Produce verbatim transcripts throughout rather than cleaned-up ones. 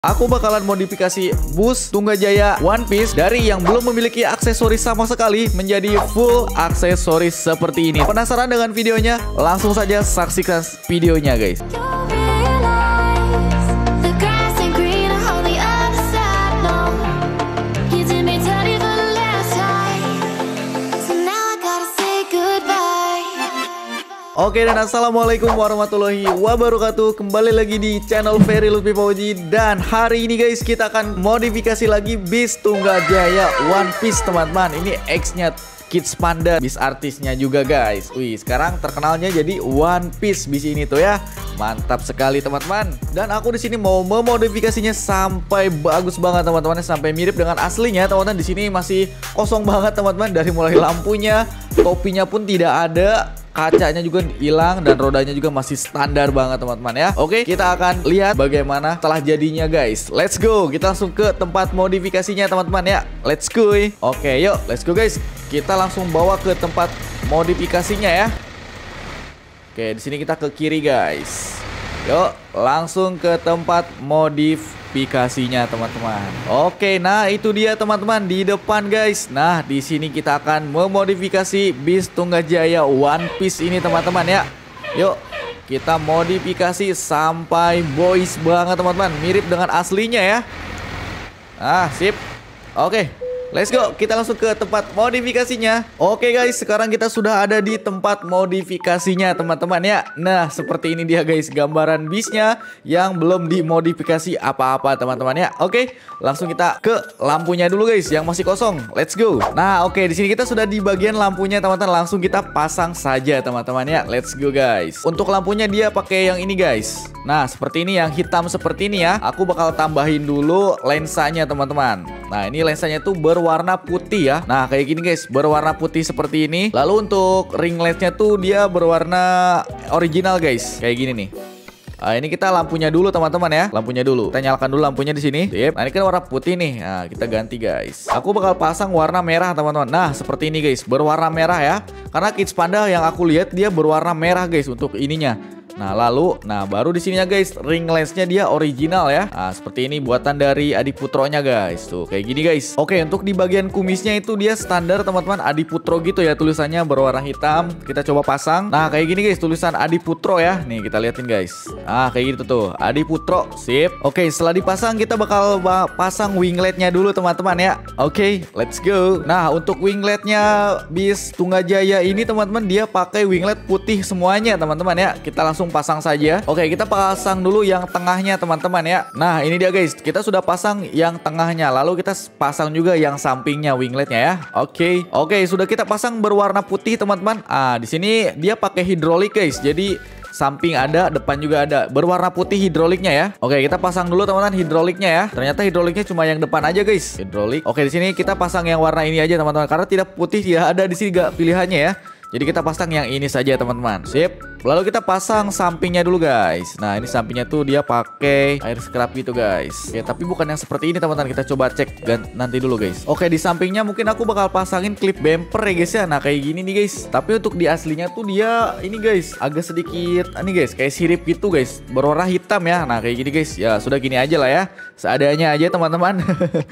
Aku bakalan modifikasi bus Tunggajaya One Piece dari yang belum memiliki aksesoris sama sekali menjadi full aksesoris seperti ini. Penasaran dengan videonya? Langsung saja saksikan videonya guys. Oke dan assalamualaikum warahmatullahi wabarakatuh. Kembali lagi di channel Ferry Lutfi Fauzi. Dan hari ini guys kita akan modifikasi lagi bis Tunggajaya One Piece teman-teman. Ini X-nya Kids Panda, bis artisnya juga guys. Wih, sekarang terkenalnya jadi One Piece bis ini tuh ya. Mantap sekali teman-teman. Dan aku di sini mau memodifikasinya sampai bagus banget teman-teman, sampai mirip dengan aslinya teman-teman. Di sini masih kosong banget teman-teman, dari mulai lampunya, topinya pun tidak ada, kacanya juga hilang, dan rodanya juga masih standar banget teman-teman ya. Oke, kita akan lihat bagaimana setelah jadinya guys. Let's go, kita langsung ke tempat modifikasinya teman-teman ya. Let's go. Oke yuk, let's go guys. Kita langsung bawa ke tempat modifikasinya ya. Oke, di sini kita ke kiri guys. Yuk, langsung ke tempat modifikasinya teman-teman. Oke, nah itu dia teman-teman di depan guys. Nah, di sini kita akan memodifikasi bis Tunggajaya One Piece ini teman-teman ya. Yuk, kita modifikasi sampai boys banget teman-teman, mirip dengan aslinya ya. Ah, sip. Oke, let's go, kita langsung ke tempat modifikasinya. Oke guys, sekarang kita sudah ada di tempat modifikasinya teman-teman ya. Nah, seperti ini dia guys gambaran bisnya yang belum dimodifikasi apa-apa teman-teman ya. Oke, langsung kita ke lampunya dulu guys yang masih kosong. Let's go. Nah, oke, di sini kita sudah di bagian lampunya teman-teman. Langsung kita pasang saja teman-teman ya. Let's go guys. Untuk lampunya dia pakai yang ini guys. Nah, seperti ini, yang hitam seperti ini ya. Aku bakal tambahin dulu lensanya teman-teman. Nah, ini lensanya tuh berwarna putih ya. Nah, kayak gini guys, berwarna putih seperti ini. Lalu untuk ring lensnya tuh dia berwarna original guys, kayak gini nih. Nah, ini kita lampunya dulu teman-teman ya. Lampunya dulu. Kita nyalakan dulu lampunya di sini. Sip. Nah, ini kan warna putih nih. Nah, kita ganti guys. Aku bakal pasang warna merah teman-teman. Nah, seperti ini guys, berwarna merah ya. Karena Kids Panda yang aku lihat dia berwarna merah guys untuk ininya. Nah, lalu, nah baru di sininya guys, ring lensnya dia original ya. Nah, seperti ini buatan dari Adiputronya guys. Tuh, kayak gini guys. Oke, untuk di bagian kumisnya itu dia standar teman-teman Adiputro gitu ya, tulisannya berwarna hitam. Kita coba pasang. Nah, kayak gini guys, tulisan Adiputro ya. Nih, kita liatin guys. Nah, kayak gitu tuh, Adiputro. Sip. Oke, setelah dipasang kita bakal pasang wingletnya dulu teman-teman ya. Oke, let's go. Nah, untuk wingletnya bis Tunggajaya ini teman-teman, dia pakai winglet putih semuanya teman-teman ya. Kita langsung pasang saja. Oke, kita pasang dulu yang tengahnya teman-teman ya. Nah, ini dia guys, kita sudah pasang yang tengahnya, lalu kita pasang juga yang sampingnya wingletnya ya. Oke, oke, sudah kita pasang berwarna putih teman-teman. Ah, di sini dia pakai hidrolik guys, jadi samping ada, depan juga ada, berwarna putih hidroliknya ya. Oke, kita pasang dulu teman-teman hidroliknya ya. Ternyata hidroliknya cuma yang depan aja guys, hidrolik. Oke, di sini kita pasang yang warna ini aja teman-teman, karena tidak putih tidak ada di sini gak pilihannya ya. Jadi kita pasang yang ini saja teman-teman. Sip. Lalu kita pasang sampingnya dulu guys. Nah, ini sampingnya tuh dia pakai air scrub gitu guys. Ya, tapi bukan yang seperti ini teman-teman. Kita coba cek nanti dulu guys. Oke, di sampingnya mungkin aku bakal pasangin klip bumper ya guys ya. Nah, kayak gini nih guys. Tapi untuk di aslinya tuh dia ini guys, agak sedikit ini guys, kayak sirip gitu guys, berwarna hitam ya. Nah, kayak gini guys. Ya, sudah gini aja lah ya. Seadanya aja teman-teman.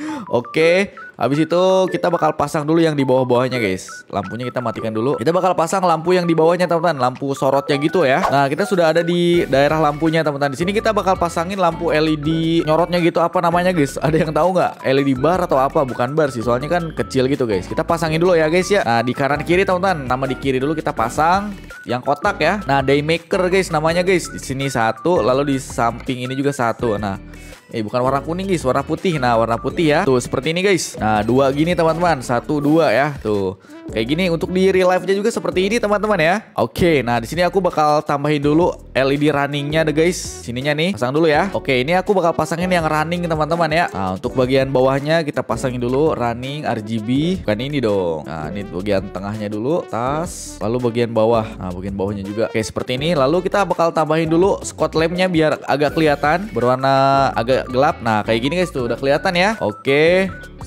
Oke. Habis itu kita bakal pasang dulu yang di bawah-bawahnya guys. Lampunya kita matikan dulu. Kita bakal pasang lampu yang di bawahnya teman-teman, lampu sorotnya gitu ya. Nah, kita sudah ada di daerah lampunya teman-teman. Di sini kita bakal pasangin lampu L E D nyorotnya gitu, apa namanya guys? Ada yang tahu nggak? L E D bar atau apa? Bukan bar sih, soalnya kan kecil gitu guys. Kita pasangin dulu ya guys ya. Nah, di kanan kiri teman-teman. Nama di kiri dulu kita pasang yang kotak ya. Nah, Daymaker guys namanya guys. Di sini satu, lalu di samping ini juga satu. Nah, Eh bukan warna kuning guys, warna putih. Nah, warna putih ya. Tuh seperti ini guys. Nah, dua gini teman-teman. Satu, dua ya. Tuh. Kayak gini untuk di real life-nya juga seperti ini teman-teman ya. Oke, nah di sini aku bakal tambahin dulu L E D runningnya deh guys. Sininya nih, pasang dulu ya. Oke, ini aku bakal pasangin yang running teman-teman ya. Nah, untuk bagian bawahnya kita pasangin dulu running R G B. Bukan ini dong. Nah, ini bagian tengahnya dulu, tas. Lalu bagian bawah. Nah, bagian bawahnya juga. Oke, seperti ini. Lalu kita bakal tambahin dulu spot lamp-nya biar agak kelihatan, berwarna agak gelap. Nah, kayak gini guys tuh udah kelihatan ya. Oke.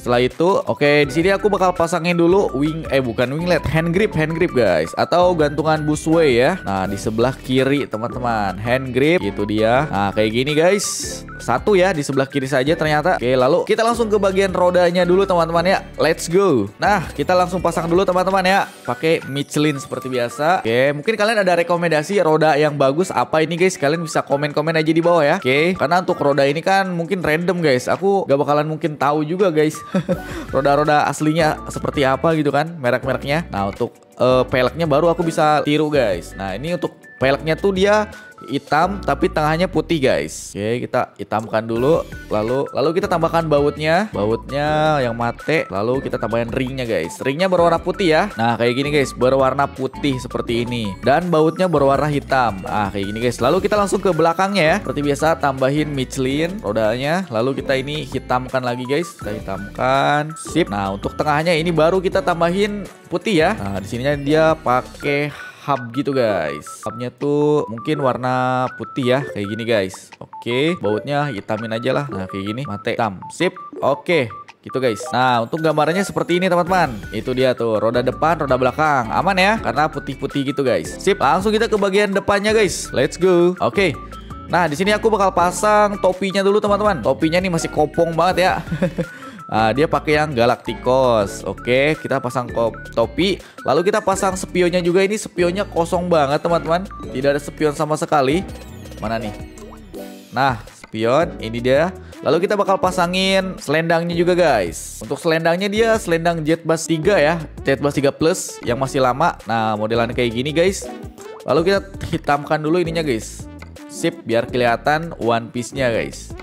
setelah itu, oke, di sini aku bakal pasangin dulu wing, eh bukan winglet, hand grip, hand grip guys, atau gantungan busway ya. Nah di sebelah kiri teman-teman, hand grip, itu dia. Nah kayak gini guys, satu ya di sebelah kiri saja ternyata. Oke, lalu kita langsung ke bagian rodanya dulu teman-teman ya. Let's go. Nah kita langsung pasang dulu teman-teman ya, pakai Michelin seperti biasa. Oke, mungkin kalian ada rekomendasi roda yang bagus apa ini guys? Kalian bisa komen-komen aja di bawah ya. Oke, karena untuk roda ini kan mungkin random guys, aku gak bakalan mungkin tahu juga guys roda-roda aslinya seperti apa gitu kan, merek-mereknya. Nah untuk uh, peleknya baru aku bisa tiru guys. Nah ini untuk peleknya tuh dia hitam tapi tengahnya putih guys. Oke, kita hitamkan dulu, lalu lalu kita tambahkan bautnya, bautnya yang mate, lalu kita tambahkan ringnya guys. Ringnya berwarna putih ya. Nah kayak gini guys, berwarna putih seperti ini, dan bautnya berwarna hitam. Ah kayak gini guys. Lalu kita langsung ke belakangnya ya, seperti biasa tambahin Michelin rodanya, lalu kita ini hitamkan lagi guys, kita hitamkan, sip. Nah untuk tengahnya ini baru kita tambahin putih ya. Nah di sininya dia pakai hub gitu guys. Hubnya tuh mungkin warna putih ya, kayak gini guys. Oke, bautnya hitamin aja lah. Nah kayak gini, mate hitam, sip. Oke gitu guys. Nah untuk gambarnya seperti ini teman-teman. Itu dia tuh, roda depan, roda belakang. Aman ya, karena putih-putih gitu guys. Sip, langsung kita ke bagian depannya guys. Let's go. Oke. Nah di sini aku bakal pasang topinya dulu teman-teman. Topinya nih masih kopong banget ya. Nah, dia pakai yang Galacticos. Oke, kita pasang topi. Lalu kita pasang spionnya juga. Ini spionnya kosong banget teman-teman, tidak ada spion sama sekali. Mana nih? Nah, spion ini dia. Lalu kita bakal pasangin selendangnya juga guys. Untuk selendangnya dia selendang Jetbus tiga ya, Jetbus tiga Plus yang masih lama. Nah modelannya kayak gini guys. Lalu kita hitamkan dulu ininya guys. Sip, biar kelihatan one piece nya guys.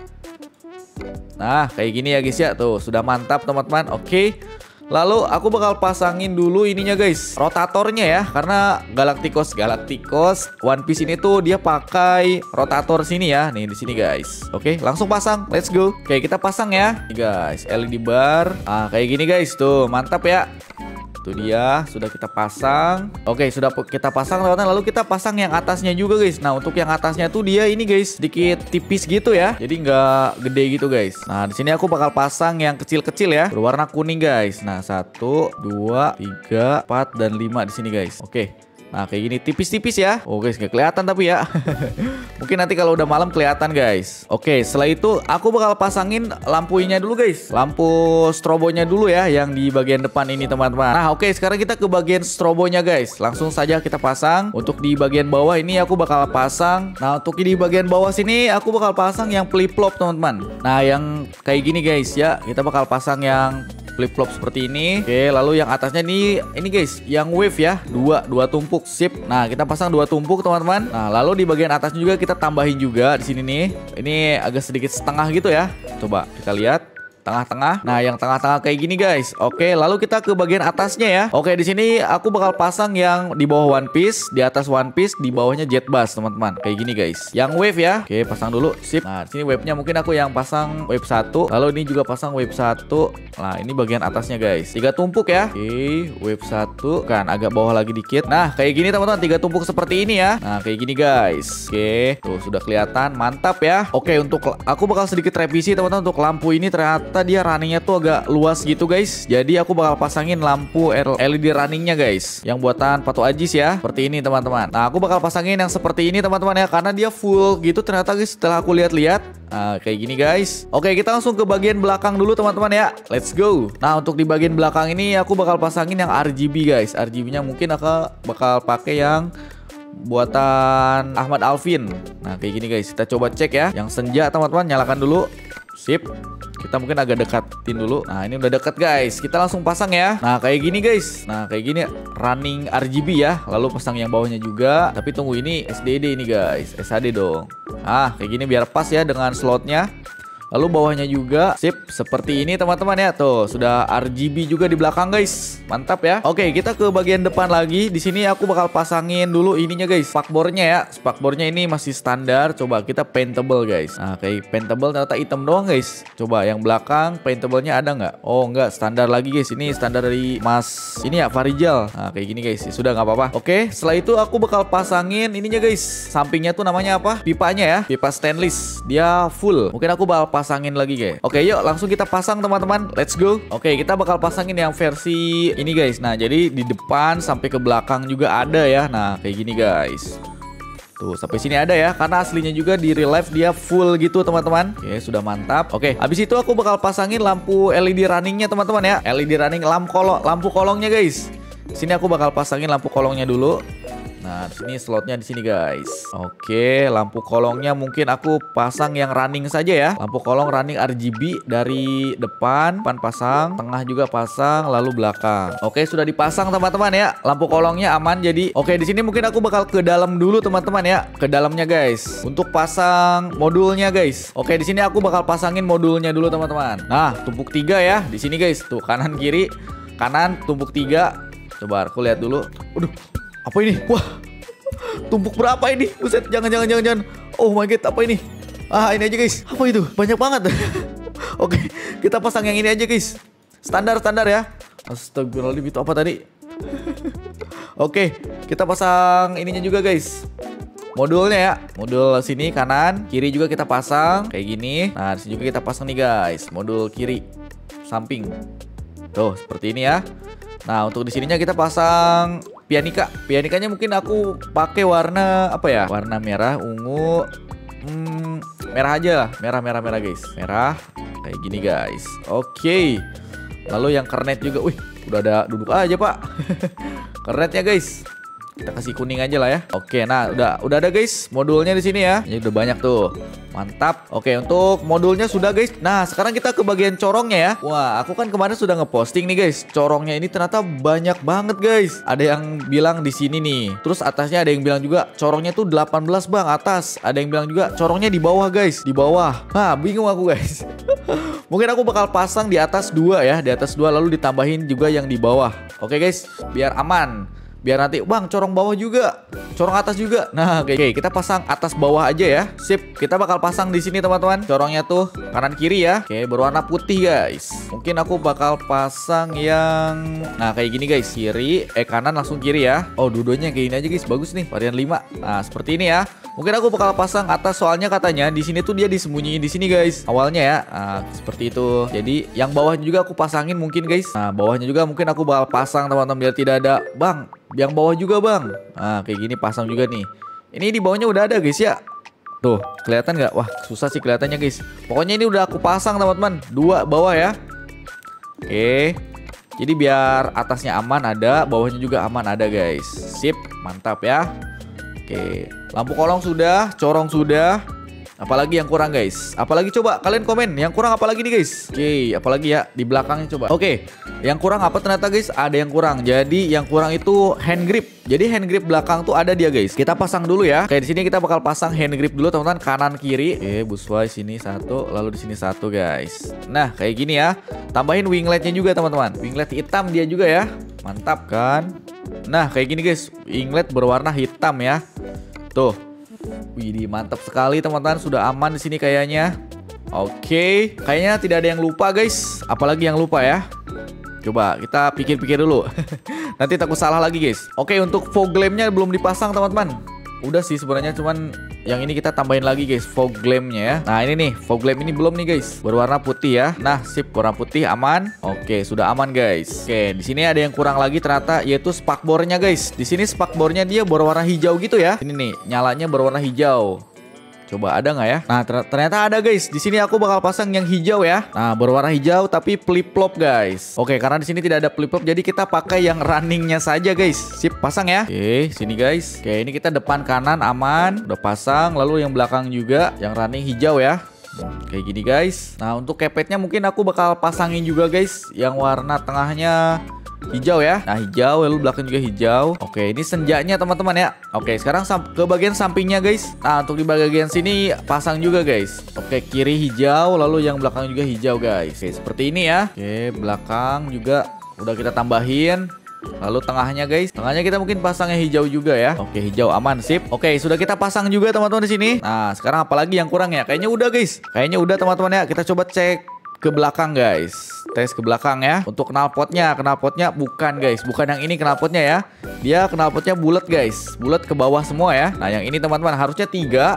Nah kayak gini ya guys ya. Tuh sudah mantap teman-teman. Oke, lalu aku bakal pasangin dulu ininya guys, rotatornya ya. Karena Galacticos Galacticos One Piece ini tuh dia pakai rotator sini ya. Nih di sini guys. Oke, langsung pasang. Let's go. Oke, kita pasang ya. Nih guys, L E D bar. Ah kayak gini guys. Tuh mantap ya. Itu dia, sudah kita pasang. Oke, sudah kita pasang teman-teman. Lalu kita pasang yang atasnya juga guys. Nah untuk yang atasnya tuh dia ini guys, sedikit tipis gitu ya, jadi nggak gede gitu guys. Nah di sini aku bakal pasang yang kecil-kecil ya, berwarna kuning guys. Nah satu, dua, tiga, empat, dan lima di sini guys. Oke. Nah kayak gini tipis-tipis ya. Oh guys, nggak kelihatan tapi ya. Mungkin nanti kalau udah malam kelihatan guys. Oke, setelah itu aku bakal pasangin lampunya dulu guys. Lampu strobonya dulu ya, yang di bagian depan ini teman-teman. Nah oke, sekarang kita ke bagian strobonya guys. Langsung saja kita pasang. Untuk di bagian bawah ini aku bakal pasang. Nah untuk di bagian bawah sini aku bakal pasang yang flip-flop teman-teman. Nah yang kayak gini guys ya, kita bakal pasang yang flip-flop seperti ini. Oke, lalu yang atasnya nih ini guys, yang wave ya, dua dua tumpuk. Sip. Nah kita pasang dua tumpuk teman-teman. Nah lalu di bagian atasnya juga kita tambahin juga di sini nih. Ini agak sedikit setengah gitu ya. Coba kita lihat tengah-tengah. Nah yang tengah-tengah kayak gini guys. Oke, lalu kita ke bagian atasnya ya. Oke, di sini aku bakal pasang yang di bawah One Piece, di atas One Piece, di bawahnya Jetbus teman-teman. Kayak gini guys. Yang wave ya. Oke, pasang dulu. Sip. Nah di sini wave-nya mungkin aku yang pasang wave satu. Lalu ini juga pasang wave satu. Nah ini bagian atasnya guys. Tiga tumpuk ya. Oke, wave satu. Kan agak bawah lagi dikit. Nah kayak gini teman-teman. Tiga tumpuk seperti ini ya. Nah kayak gini guys. Oke, tuh sudah kelihatan. Mantap ya. Oke, untuk aku bakal sedikit revisi teman-teman. Untuk lampu ini ternyata dia runningnya tuh agak luas gitu guys. Jadi aku bakal pasangin lampu L E D runningnya guys, yang buatan Patu Ajis ya. Seperti ini teman-teman. Nah aku bakal pasangin yang seperti ini teman-teman ya, karena dia full gitu ternyata guys setelah aku lihat-lihat. Nah kayak gini guys. Oke, kita langsung ke bagian belakang dulu teman-teman ya. Let's go. Nah untuk di bagian belakang ini aku bakal pasangin yang R G B guys. R G B nya mungkin aku bakal pakai yang buatan Ahmad Alvin. Nah kayak gini guys. Kita coba cek ya. Yang senja teman-teman, nyalakan dulu. Sip. Kita mungkin agak dekatin dulu. Nah ini udah deket guys. Kita langsung pasang ya. Nah kayak gini guys. Nah kayak gini running R G B ya. Lalu pasang yang bawahnya juga. Tapi tunggu, ini S D D ini guys, S H D dong. Ah kayak gini biar pas ya dengan slotnya. Lalu bawahnya juga sip seperti ini teman-teman ya. Tuh sudah R G B juga di belakang guys. Mantap ya. Oke, kita ke bagian depan lagi. Di sini aku bakal pasangin dulu ininya guys, spakbornya ya. Spakbornya ini masih standar. Coba kita paintable guys. Nah kayak paintable ternyata hitam doang guys. Coba yang belakang paintablenya ada nggak? Oh nggak, standar lagi guys. Ini standar dari Mas ini ya, Farijal. Nah kayak gini guys. Sudah nggak apa-apa. Oke, setelah itu aku bakal pasangin ininya guys. Sampingnya tuh namanya apa? Pipanya ya. Pipa stainless. Dia full. Mungkin aku bakal pasangin lagi guys. Oke, yuk langsung kita pasang teman-teman. Let's go. Oke, kita bakal pasangin yang versi ini guys. Nah, jadi di depan sampai ke belakang juga ada ya. Nah, kayak gini guys. Tuh, sampai sini ada ya, karena aslinya juga di real life dia full gitu teman-teman. Oke, sudah mantap. Oke, habis itu aku bakal pasangin lampu L E D runningnya teman-teman ya. L E D running lampu kolong, lampu kolongnya guys. Sini aku bakal pasangin lampu kolongnya dulu. Nah, di sini slotnya di sini guys. Oke, lampu kolongnya mungkin aku pasang yang running saja ya. Lampu kolong running R G B dari depan, depan pasang, tengah juga pasang, lalu belakang. Oke, sudah dipasang teman-teman ya. Lampu kolongnya aman jadi. Oke, di sini mungkin aku bakal ke dalam dulu teman-teman ya. Ke dalamnya guys. Untuk pasang modulnya guys. Oke, di sini aku bakal pasangin modulnya dulu teman-teman. Nah, tumpuk tiga ya. Di sini guys. Tuh, kanan kiri. Kanan tumpuk tiga. Coba aku lihat dulu. Waduh. Apa ini? Wah, tumpuk berapa ini? Buset, jangan, jangan, jangan, jangan. Oh my god, apa ini? Ah, ini aja guys. Apa itu? Banyak banget. Oke, kita pasang yang ini aja guys. Standar, standar ya. Astagfirullahaladzim, itu apa tadi? Oke, kita pasang ininya juga guys. Modulnya ya. Modul sini kanan, kiri juga kita pasang. Kayak gini. Nah, di sini juga kita pasang nih guys. Modul kiri, samping. Tuh, seperti ini ya. Nah, untuk di sininya kita pasang pianika. Pianikanya mungkin aku pakai warna apa ya? Warna merah, ungu, hmm, merah aja lah. Merah, merah, merah guys. Merah, kayak gini guys. Oke. Lalu yang kernet juga. Wih, udah ada, duduk aja pak. Kernetnya guys. Kita kasih kuning aja lah ya. Oke, nah udah udah ada guys modulnya di sini ya. Ini udah banyak tuh. Mantap. Oke, untuk modulnya sudah guys. Nah, sekarang kita ke bagian corongnya ya. Wah, aku kan kemarin sudah ngeposting nih guys. Corongnya ini ternyata banyak banget guys. Ada yang bilang di sini nih. Terus atasnya ada yang bilang juga corongnya tuh delapan belas bang atas. Ada yang bilang juga corongnya di bawah guys. Di bawah. Nah, bingung aku guys. Mungkin aku bakal pasang di atas dua ya. Di atas dua lalu ditambahin juga yang di bawah. Oke guys, biar aman. Biar nanti bang corong bawah juga, corong atas juga. Nah, oke, okay, kita pasang atas bawah aja ya. Sip, kita bakal pasang di sini teman-teman. Corongnya tuh kanan kiri ya. Oke, okay, berwarna putih guys. Mungkin aku bakal pasang yang nah kayak gini guys, kiri eh kanan langsung kiri ya. Oh, dua-duanya kayak gini aja guys, bagus nih varian lima. Nah, seperti ini ya. Mungkin aku bakal pasang atas soalnya katanya di sini tuh dia disembunyiin di sini guys. Awalnya ya. Nah, seperti itu. Jadi yang bawahnya juga aku pasangin mungkin guys. Nah, bawahnya juga mungkin aku bakal pasang teman-teman biar tidak ada bang. Yang bawah juga bang. Nah, kayak gini pasang juga nih. Ini di bawahnya udah ada guys ya. Tuh, kelihatan nggak? Wah, susah sih kelihatannya guys. Pokoknya ini udah aku pasang teman-teman. Dua bawah ya. Oke. Jadi biar atasnya aman ada, bawahnya juga aman ada guys. Sip, mantap ya. Oke, lampu kolong sudah, corong sudah. Apalagi yang kurang guys? Apalagi coba kalian komen yang kurang apalagi nih guys? Oke, apalagi ya di belakangnya coba. Oke, yang kurang apa ternyata guys? Ada yang kurang. Jadi yang kurang itu hand grip. Jadi hand grip belakang tuh ada dia guys. Kita pasang dulu ya. Kayak di sini kita bakal pasang hand grip dulu teman-teman, kanan kiri. Oke, busway sini satu, lalu di sini satu guys. Nah kayak gini ya. Tambahin wingletnya juga teman-teman. Winglet hitam dia juga ya. Mantap kan? Nah kayak gini guys. Winglet berwarna hitam ya. Tuh. Wih, mantap sekali teman-teman, sudah aman di sini kayaknya. Oke, kayaknya tidak ada yang lupa guys. Apalagi yang lupa ya? Coba kita pikir-pikir dulu. Nanti takut salah lagi guys. Oke, untuk fog lampnya belum dipasang teman-teman. Udah sih sebenarnya, cuman yang ini kita tambahin lagi guys, fog lampnya ya. Nah ini nih, fog lamp ini belum nih guys, berwarna putih ya. Nah sip, warna putih aman. Oke, sudah aman guys. Oke, di sini ada yang kurang lagi ternyata, yaitu spakbornya guys. Di sini spakbornya dia berwarna hijau gitu ya. Ini nih, nyalanya berwarna hijau. Coba ada nggak ya? Nah ternyata ada guys. Di sini aku bakal pasang yang hijau ya. Nah berwarna hijau tapi flip flop guys. Oke, karena di sini tidak ada flip flop, jadi kita pakai yang runningnya saja guys. Sip, pasang ya. Oke, sini guys. Oke, ini kita depan kanan aman, udah pasang. Lalu yang belakang juga yang running hijau ya. Kayak gini guys. Nah untuk kepetnya mungkin aku bakal pasangin juga guys, yang warna tengahnya hijau ya. Nah hijau, lalu belakang juga hijau. Oke, ini senjanya teman-teman ya. Oke, sekarang ke bagian sampingnya guys. Nah untuk di bagian sini pasang juga guys. Oke, kiri hijau, lalu yang belakang juga hijau guys. Oke, seperti ini ya. Oke, belakang juga udah kita tambahin. Lalu tengahnya guys, tengahnya kita mungkin pasangnya hijau juga ya. Oke, hijau aman, sip. Oke, sudah kita pasang juga teman-teman di sini. Nah sekarang apalagi yang kurang ya? Kayaknya udah guys. Kayaknya udah teman-teman ya. Kita coba cek ke belakang guys. Tes ke belakang ya. Untuk knalpotnya, knalpotnya bukan guys, bukan yang ini knalpotnya ya. Dia knalpotnya bulat guys, bulat ke bawah semua ya. Nah yang ini teman-teman harusnya tiga,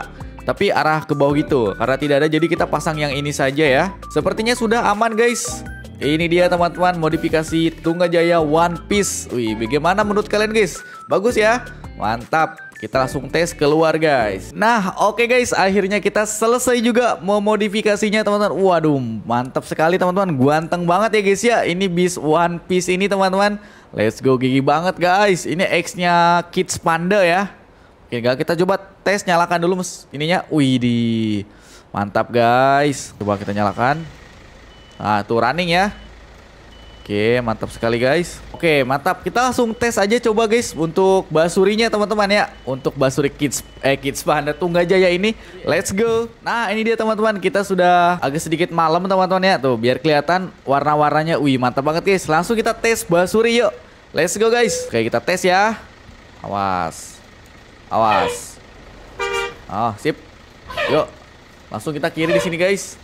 tapi arah ke bawah gitu. Karena tidak ada, jadi kita pasang yang ini saja ya. Sepertinya sudah aman guys. Ini dia teman-teman, modifikasi Tunggajaya One Piece. Wih, bagaimana menurut kalian guys? Bagus ya? Mantap. Kita langsung tes keluar guys. Nah oke okay guys, akhirnya kita selesai juga memodifikasinya teman-teman. Waduh mantap sekali teman-teman. Ganteng banget ya guys ya. Ini bis One Piece ini teman-teman. Let's go, gigi banget guys. Ini X-nya Kids Panda ya. Oke gak, kita coba tes, nyalakan dulu mes ininya. Wih di mantap guys. Coba kita nyalakan. Nah tuh running ya. Oke mantap sekali guys. Oke mantap, kita langsung tes aja coba guys untuk basurinya teman-teman ya. Untuk basuri Kids eh Kids Panda Tunggajaya ini. Let's go. Nah ini dia teman-teman, kita sudah agak sedikit malam teman-teman ya. Tuh biar kelihatan warna-warnanya. Wih mantap banget guys. Langsung kita tes basuri yuk. Let's go guys. Oke kita tes ya. Awas. Awas. Oh sip. Yuk. Langsung kita kiri di sini guys.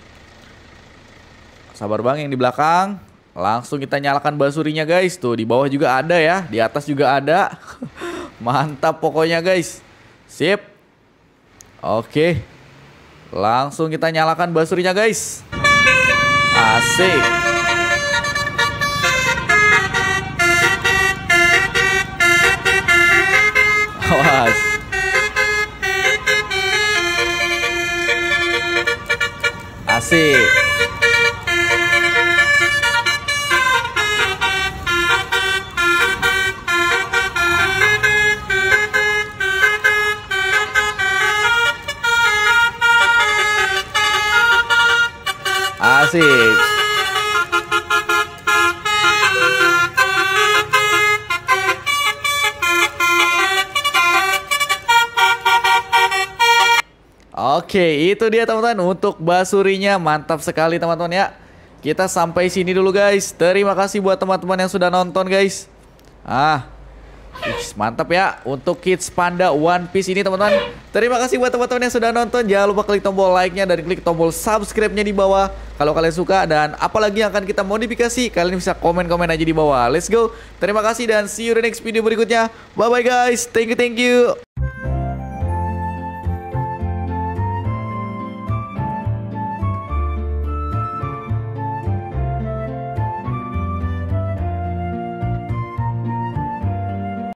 Sabar bang yang di belakang. Langsung kita nyalakan basurinya guys. Tuh di bawah juga ada ya. Di atas juga ada. Mantap pokoknya guys. Sip. Oke. Langsung kita nyalakan basurinya guys. Asik. Awas. Asik. Asik. Oke, itu dia teman-teman untuk basurinya. Mantap sekali teman-teman ya. Kita sampai sini dulu guys. Terima kasih buat teman-teman yang sudah nonton guys. Ah, mantap ya untuk Kids Panda One Piece ini teman-teman. Terima kasih buat teman-teman yang sudah nonton. Jangan lupa klik tombol like-nya dan klik tombol subscribe-nya di bawah kalau kalian suka. Dan apalagi yang akan kita modifikasi, kalian bisa komen-komen aja di bawah. Let's go. Terima kasih dan see you the next video berikutnya. Bye bye guys. Thank you, thank you.